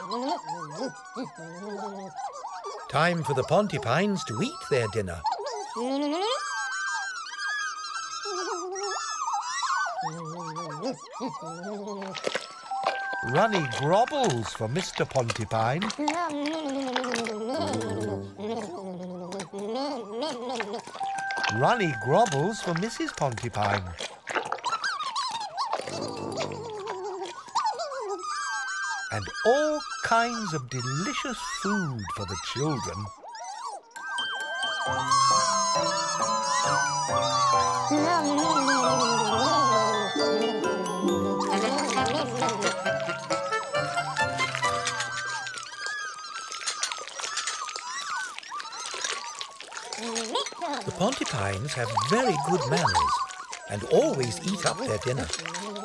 Time for the Pontypines to eat their dinner. Runny grobbles for Mr. Pontypine. Runny grobbles for Mrs. Pontypine. And all kinds of delicious food for the children. The Pontypines have very good manners and always eat up their dinner.